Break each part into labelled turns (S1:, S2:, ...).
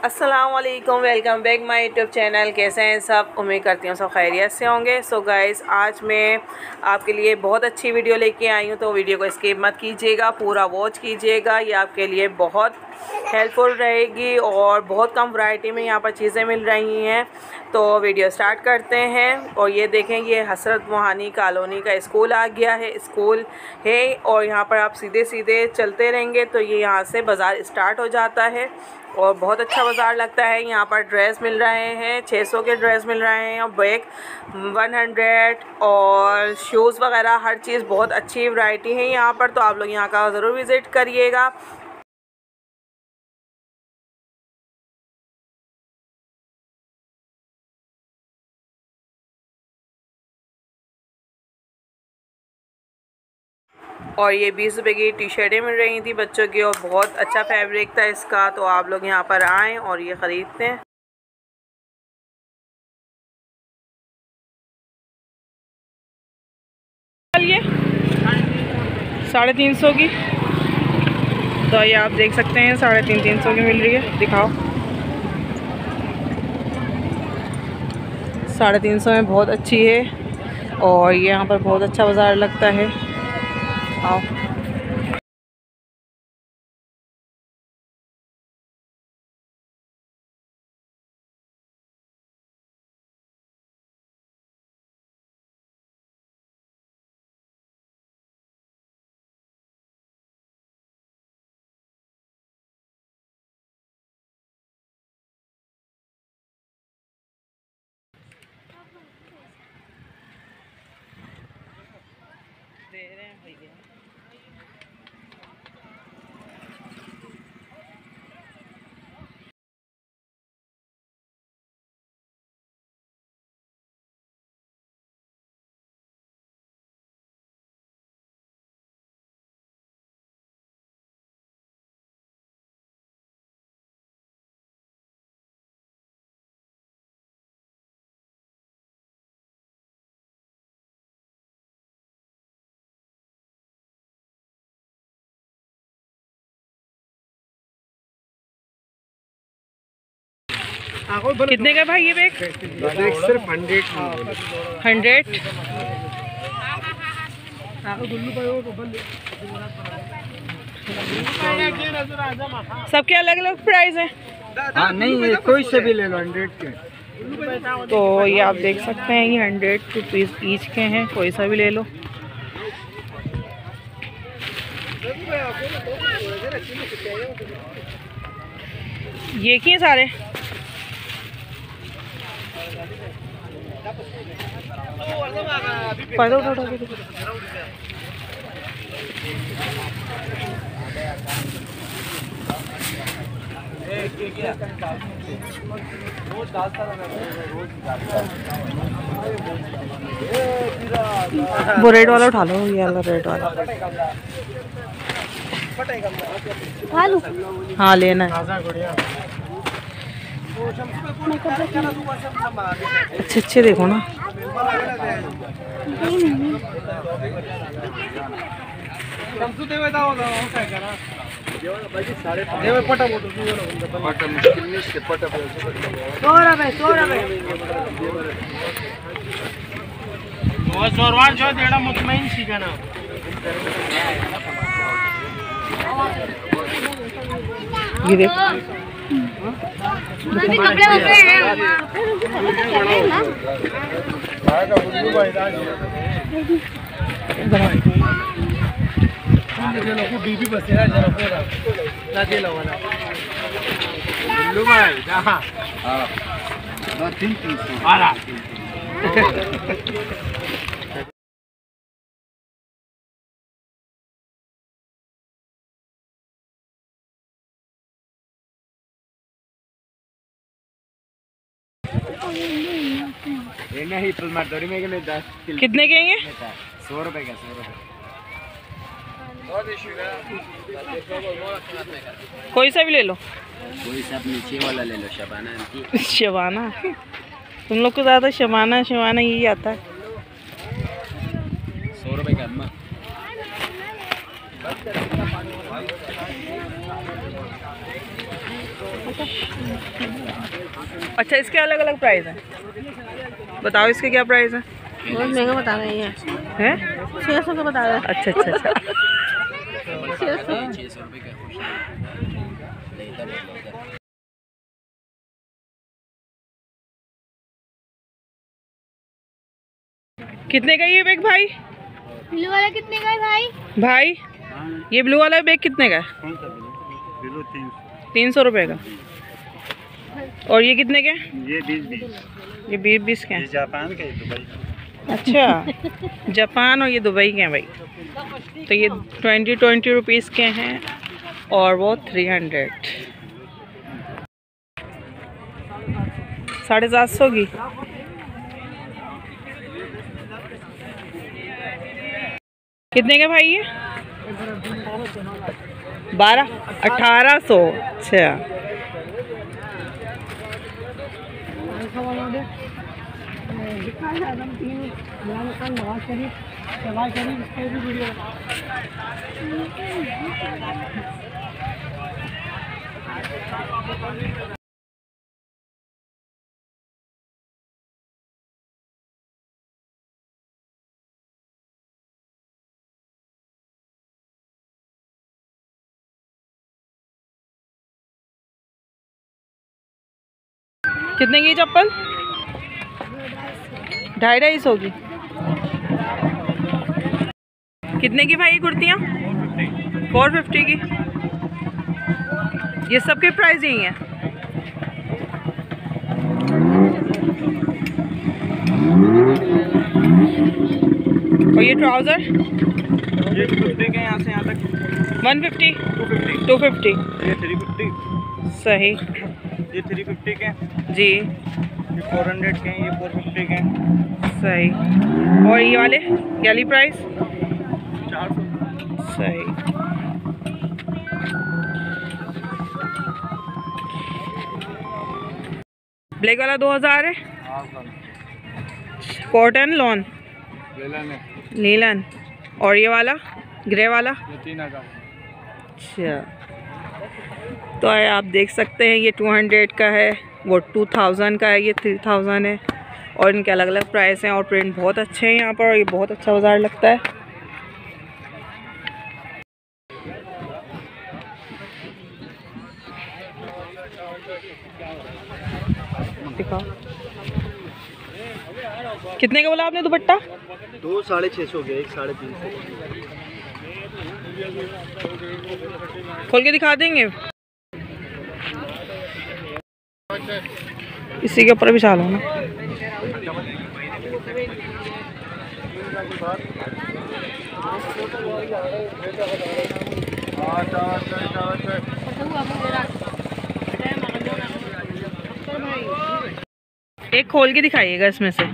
S1: अस्सलामुअलैकुम, welcome back my YouTube channel. कैसे हैं सब? उम्मीद करती हूँ सब खैरियत से होंगे। सो गाइस, आज मैं आपके लिए बहुत अच्छी वीडियो लेके आई हूँ, तो वीडियो को स्किप मत कीजिएगा, पूरा वॉच कीजिएगा। ये आपके लिए बहुत हेल्पफुल रहेगी और बहुत कम वैरायटी में यहाँ पर चीज़ें मिल रही हैं। तो वीडियो स्टार्ट करते हैं। और ये देखें, ये हसरत मोहानी कॉलोनी का स्कूल आ गया है, स्कूल है। और यहाँ पर आप सीधे सीधे चलते रहेंगे तो ये यहाँ से बाज़ार स्टार्ट हो जाता है और बहुत अच्छा बाज़ार लगता है। यहाँ पर ड्रेस मिल रहे हैं, 600 के ड्रेस मिल रहे हैं और बैग 100 और शूज़ वगैरह हर चीज़ बहुत अच्छी वैरायटी है यहाँ पर। तो आप लोग यहाँ का ज़रूर विज़िट करिएगा। और ये 20 रुपये की टी शर्टें मिल रही थी बच्चों की और बहुत अच्छा फैब्रिक था इसका। तो आप लोग यहाँ पर आएँ और ये ख़रीदते हैं। ये 350 की, तो ये आप देख सकते हैं 350 की मिल रही है। दिखाओ, 350 में बहुत अच्छी है और ये यहाँ पर बहुत अच्छा बाज़ार लगता है। आओ। दे रहे हैं भैया। कितने का भाई ये बैग?
S2: सिर्फ 100।
S1: सबके अलग अलग प्राइस हैं।
S2: हाँ, नहीं कोई से भी ले लो 100 के।
S1: तो ये आप देख सकते हैं, ये 100 रुपीज़ ईच के हैं, कोई सा भी ले लो। ये क्या सारे पढ़ो उठो। वो रेड वाला उठा लो, ये वाला रेड वाला। हाँ, लेना है। अच्छे देखो ना।
S2: मुतमईन सीखा ना।
S1: ये देखो,
S3: कपड़े होते हैं
S1: कितने के हैं ये?
S2: 100 रुपए का। 100 रुपए।
S1: कोई सा भी ले लो।
S2: कोई सा नीचे वाला ले लो, शबाना।
S1: शबाना, तुम लोग को ज़्यादा शबाना यही आता है।
S2: 100 रुपए का अम्मा।
S1: अच्छा, इसके अलग अलग प्राइस हैं? बताओ इसके क्या प्राइस है?
S3: बहुत महंगा बता रहे हैं। 600 का बता रहे हैं।
S1: अच्छा अच्छा अच्छा।
S2: 600 रुपये का।
S1: कितने का ये बैग भाई?
S3: ब्लू वाला कितने का है भाई?
S1: भाई ये ब्लू वाला बैग कितने का है? 300 रुपये का। और ये कितने के?
S2: ये 20
S1: ये 20 के हैं।
S2: जापान के, दुबई।
S1: अच्छा, जापान और ये दुबई के हैं भाई। तो ये 20 रुपीज़ के हैं और वो 300। 750 की। कितने के भाई ये? 1800। अच्छा, कितने की चप्पल? 250 की। कितने की भाई कुर्तियाँ? 450 की। ये सबके प्राइस यही हैं? और ये ट्राउज़र?
S2: ये 250 के, यहाँ से यहाँ तक
S1: 150, 250,
S2: ये 350।
S1: सही।
S2: ये 350 के
S1: जी,
S2: ये 400 के, ये 450 के।
S1: सही। और ये वाले वाली प्राइस?
S2: 400।
S1: सही। ब्लैक वाला 2000 है। Cotton lawn linen. और ये वाला ग्रे वाला?
S2: 3000।
S1: अच्छा, तो आप देख सकते हैं ये 200 का है, वो 2000 का है, ये 3000 है। और इनके अलग अलग प्राइस हैं और प्रिंट बहुत अच्छे हैं यहाँ पर। और ये बहुत अच्छा बाज़ार लगता है। दिखाओ। कितने का बोला आपने दुपट्टा?
S2: 2 650 के, 1 350।
S1: खोल के दिखा देंगे। इसी के ऊपर भी चालो ना। एक खोल के दिखाइएगा इसमें से।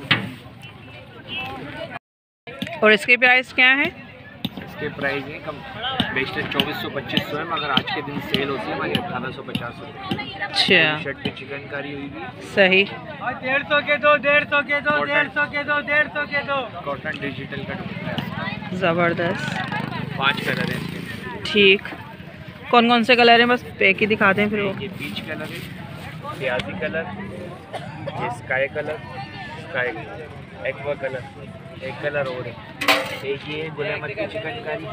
S1: और इसके प्राइस क्या है?
S2: इसके प्राइस है कम बेस्ट 2400-2500 है, मगर आज के दिन सेल होती है हमारी 1850 रुपये।
S1: अच्छा,
S2: शर्ट पे चिकनकारी हुई भी।
S1: सही।
S2: 150 के दो, 150 के दो, 150 के दो, 150 के दो। कॉटन डिजिटल का दुपट्टा है।
S1: ज़बरदस्त।
S2: 5 कलर है इसके।
S1: ठीक, कौन कौन से कलर हैं? बस पैक ही दिखा दें फिर वो।
S2: ये पीच कलर है, प्याजी कलर, ये sky colour, sky aqua colour, एक कलर और है, एक ये गुलामत की चिकनकारी।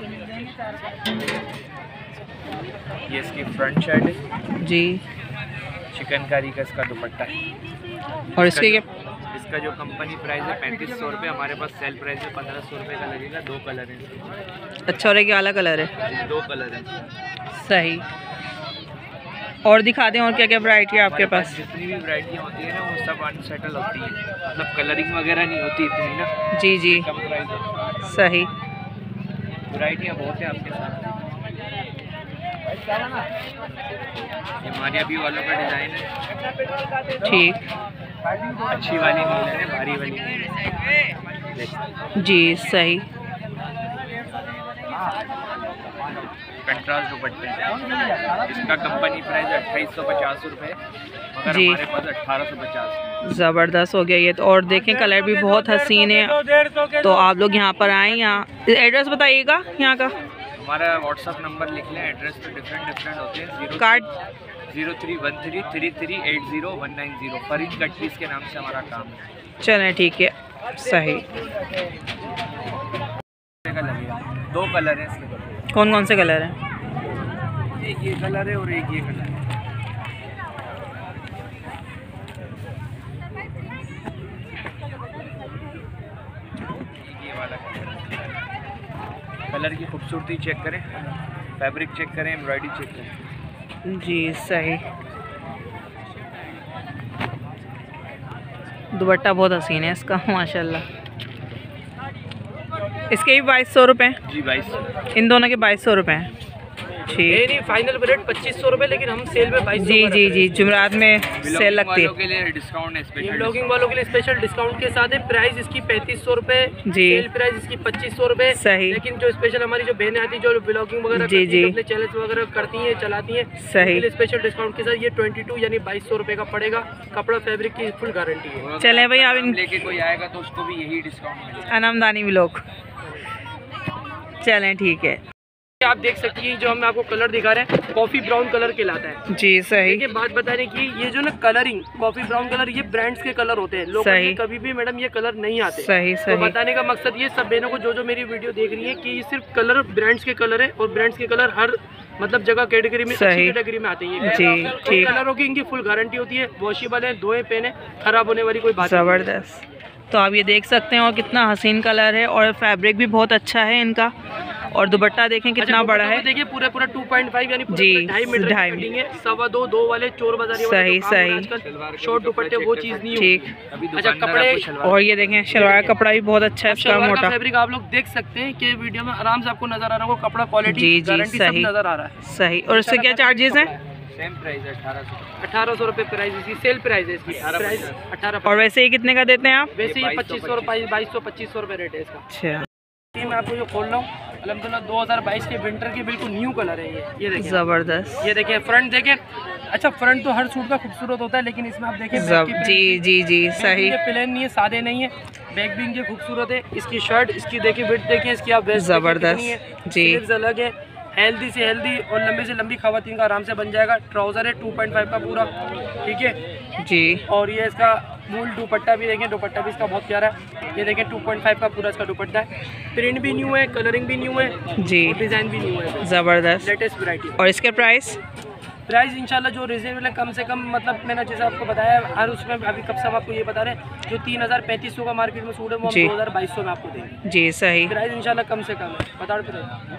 S2: ये इसकी फ्रंट शर्ट है
S1: जी।
S2: चिकनकारी का इसका दुपट्टा है।
S1: और इसके क्या?
S2: इसका जो कंपनी प्राइस है 3500 रुपये, हमारे पास सेल प्राइस है 1500 रुपये का लगेगा। 2 कलर हैं।
S1: अच्छा, और एक अलग कलर है?
S2: 2 कलर हैं।
S1: सही। और दिखा दें और क्या क्या वैरायटी है आपके पास?
S2: जितनी भी वैरायटियाँ होती है ना वो सब अनसेटल होती है, मतलब कलरिंग वगैरह नहीं होती इतनी ना।
S1: जी जी,
S2: कम प्राइस होती है।
S1: सही।
S2: वैरायटियाँ बहुत है आपके साथ। ये मारियाबी वालों का डिज़ाइन है।
S1: ठीक,
S2: अच्छी वाली नीला है, भारी वाली है।
S1: जी सही।
S2: कंट्रास्ट दुपट्टे, इसका कंपनी प्राइस है 2850 रुपये, मगर
S1: जी।
S2: हमारे पास 1850।
S1: ज़बरदस्त हो गया ये तो। और देखें कलर भी बहुत हसीन है। तो आप लोग यहाँ पर आएँ। यहाँ एड्रेस बताइएगा यहाँ का।
S2: हमारा व्हाट्सअप नंबर लिख लें, एड्रेस तो डिफरेंट होते हैं। 0313338019 फरीद कटपीस के नाम से हमारा काम है।
S1: चलें ठीक है, सही।
S2: दो कलर हैं इसके।
S1: कौन कौन से कलर हैं?
S2: एक ये कलर है और एक ये कलर है। ये वाला कलर की खूबसूरती चेक करें, फैब्रिक चेक करें, एम्ब्रॉयडरी चेक करें।
S1: जी सही। दुपट्टा बहुत हसीन है इसका माशाल्लाह। इसके भी 2200 रुपये?
S2: जी 2200।
S1: इन दोनों के 2200 रुपये हैं। ठीक।
S2: नहीं फाइनल रेट 2500 रुपये, लेकिन हम सेल में 2200।
S1: जी जी जी, जुमरात में सेल लगती है।
S2: के लिए डिस्काउंट है, स्पेशल ब्लॉगिंग वालों के लिए स्पेशल डिस्काउंट के साथ है। प्राइस इसकी 3500 रुपये, सेल प्राइस इसकी 2500 रुपये।
S1: सही।
S2: लेकिन जो स्पेशल हमारी जो बहनें आती है जो ब्लॉगिंग वगैरह
S1: जी जी
S2: अपने चैनल वगैरह करती हैं, चलाती हैं,
S1: सही,
S2: स्पेशल डिस्काउंट के साथ ये 22 यानी 2200 रुपये का पड़ेगा। कपड़ा फैब्रिक की फुल गारंटी है।
S1: चले भाई, आप
S2: लेके कोई आएगा तो उसको भी यही डिस्काउंट मिलेगा।
S1: अनामदानी भी लोग। चलें ठीक है।
S2: आप देख सकती हैं जो हम आपको कलर दिखा रहे हैं, कॉफी ब्राउन कलर कहलाता है।
S1: जी सही।
S2: देखिए बात बता रहे कि ये जो ना कलरिंग कॉफी ब्राउन कलर, ये ब्रांड्स के कलर होते हैं, लोकल में कभी भी मैडम ये कलर नहीं आते।
S1: सही सही।
S2: तो बताने का मकसद ये सब बहनों को जो मेरी वीडियो देख रही है कि ये सिर्फ कलर ब्रांड्स के कलर है, और ब्रांड्स के कलर हर मतलब जगह कैटेगरी में, अच्छी कैटेगरी में आते हैं।
S1: जी ठीक।
S2: कलरों की इनकी फुल गारंटी होती है, वॉशेबल है, धोए पहने खराब होने वाली कोई बात।
S1: ज़बरदस्त। तो आप ये देख सकते हैं, और कितना हसीन कलर है, और फैब्रिक भी बहुत अच्छा है इनका, और दुपट्टा देखें कितना बड़ा है।
S2: देखिए पूरा 2.5 यानी
S1: जी
S2: 2.5 मीटर कटिंग है। 2.25 2 वाले चोर बाजारी
S1: सही सही।
S2: शॉर्ट दुपट्टे वो चीज़ नहीं
S1: ठीक।
S2: अच्छा कपड़े,
S1: और ये देखें शलवार कपड़ा भी बहुत अच्छा है इसका, मोटा
S2: फैब्रिक आप लोग देख सकते हैं कि वीडियो में आराम से आपको नजर आ रहा होगा, कपड़ा क्वालिटी
S1: जी जी सही
S2: नजर आ रहा है।
S1: सही। और इसके क्या चार्जेस हैं?
S2: सेम प्राइस है 1800 रुपये प्राइस, इसकी सेल प्राइस है इसकी प्राइस 18।
S1: और वैसे ये कितने का देते हैं आप?
S2: वैसे ये 2500 रुपये 2200-2500 रुपये रेट है इसका।
S1: अच्छा।
S2: मैं आपको जो खोल रहा हूँ अलहमदुलिल्लाह 2022 के विंटर के बिल्कुल न्यू कलर है ये देखिए
S1: ज़बरदस्त।
S2: ये देखिए फ्रंट देखें। अच्छा फ्रंट तो हर सूट का खूबसूरत होता है, लेकिन इसमें आप देखें
S1: जी जी जी सही।
S2: प्लेन नहीं है, सादे नहीं है, बैक भी इनके खूबसूरत है। इसकी शर्ट इसकी देखिए विड्थ देखें, इसकी आप वेस्ट
S1: ज़बरदस्त जी,
S2: अलग है। हेल्दी से हेल्दी और लंबी से लंबी खवातीन का आराम से बन जाएगा। ट्राउज़र है 2.5 का पूरा, ठीक है
S1: जी।
S2: और ये इसका मूल दुपट्टा भी देखें, दुपट्टा भी इसका बहुत प्यारा है। ये देखें 2.5 का पूरा इसका दुपट्टा है। प्रिंट भी न्यू है, कलरिंग भी न्यू है
S1: जी,
S2: डिज़ाइन भी न्यू है,
S1: ज़बरदस्त
S2: लेटेस्ट वैरायटी।
S1: और इसके प्राइस
S2: इंशाल्लाह जो रिजनेबल है, कम से कम मतलब मैंने जैसे आपको बताया हर उसमें अभी कब सब आपको ये बता रहे हैं, जो 3000-3500 का मार्केट में सूट है वो हम 2200 में आपको देंगे
S1: जी सही।
S2: प्राइस इंशाल्लाह कम से कम है, बता रहे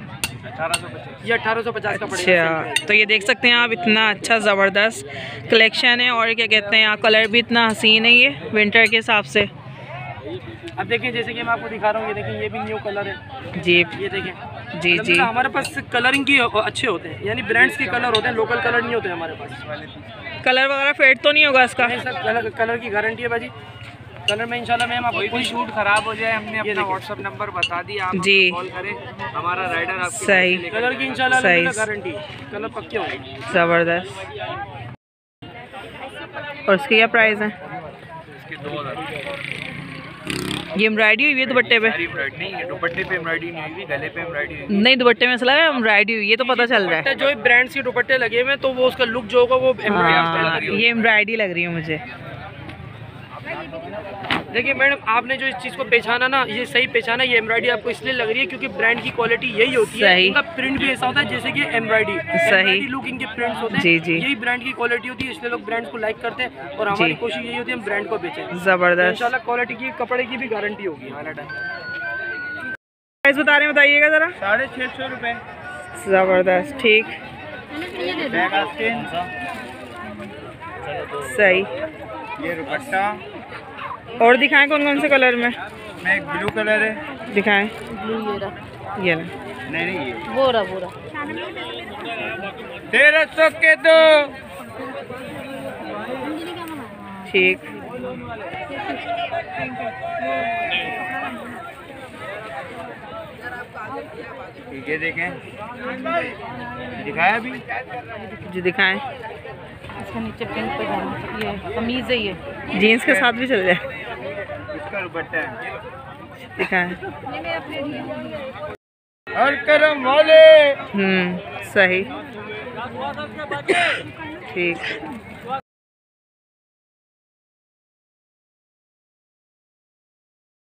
S2: 1850 ये 1850 का पड़ेगा।
S1: अच्छा, तो ये देख सकते हैं आप, इतना अच्छा ज़बरदस्त कलेक्शन है, और क्या कहते हैं कलर भी इतना हसीन है ये विंटर के हिसाब से।
S2: अब देखिए जैसे कि मैं आपको दिखा रहा हूँ, ये देखिए ये भी न्यू कलर है जी, ये देखें
S1: जी जी।
S2: हमारे पास कलरिंग की अच्छे होते हैं, यानी ब्रांड्स के कलर होते हैं, लोकल कलर नहीं होते हमारे पास।
S1: कलर वगैरह फेड तो नहीं होगा इसका?
S2: नहीं सर, कलर की गारंटी है भाजी। कलर में इंशाल्लाह मैम आपको कोई शूट खराब हो जाए, हमने अपना व्हाट्सएप नंबर बता दिया, आप
S1: जी
S2: कॉल करें, हमारा राइडर आपको
S1: सही।
S2: कलर की इंशाल्लाह गारंटी, कलर पक्के होंगे।
S1: ज़बरदस्त। और इसके क्या प्राइस हैं?
S2: इसके 2000।
S1: ये एम्ब्रॉयडरी हुई है दुपट्टे पे?
S2: नहीं है, दुपट्टे पे एम्ब्रॉयडरी नहीं हुई, गले पे एम्ब्रॉयडरी हुई।
S1: नहीं, दुपट्टे में असला है एम्ब्रॉयडरी हुई, ये तो पता चल रहा है।
S2: जो ब्रांड्स के दुपट्टे लगे हुए हैं तो वो उसका लुक जो होगा वो
S1: ये एम्ब्रॉयडरी लग रही है मुझे।
S2: देखिए मैडम, आपने जो इस चीज़ को पहचाना ना, ये सही पहचाना। ये एम्ब्रॉयडरी आपको इसलिए लग रही है क्योंकि ब्रांड की क्वालिटी यही होती है। इनका प्रिंट भी ऐसा होता है जैसे कि एम्ब्रॉयडरी सही लुक इनके प्रिंट्स होते हैं। जी जी, यही ब्रांड की क्वालिटी होती है, इसलिए लोग ब्रांड्स को लाइक करते हैं, और हमारी कोशिश यही होती है हम ब्रांड को बेचें।
S1: ज़बरदस्त।
S2: इंशाल्लाह क्वालिटी की कपड़े की भी गारंटी होगी।
S1: प्राइस बता रहे हैं, बताइएगा ज़रा।
S2: 650 रुपये।
S1: ज़बरदस्त, ठीक सही।
S2: ये दुपट्टा
S1: और दिखाएं कौन कौन से कलर में?
S2: एक ब्लू कलर है,
S1: दिखाएं।
S3: ब्लू
S1: ये
S2: नहीं ये
S3: बोरा
S2: 1300 के 2।
S1: ठीक।
S2: ठीक है, देखें दिखाया अभी
S1: जी, दिखाएं।
S3: इसका नीचे पिंक पे जाना, ये कमीज है, ये
S1: जीन्स के साथ भी चल जाए।
S2: इसका दुपट्टा है,
S1: दिखाएं।
S2: और करम वाले
S1: सही। ठीक।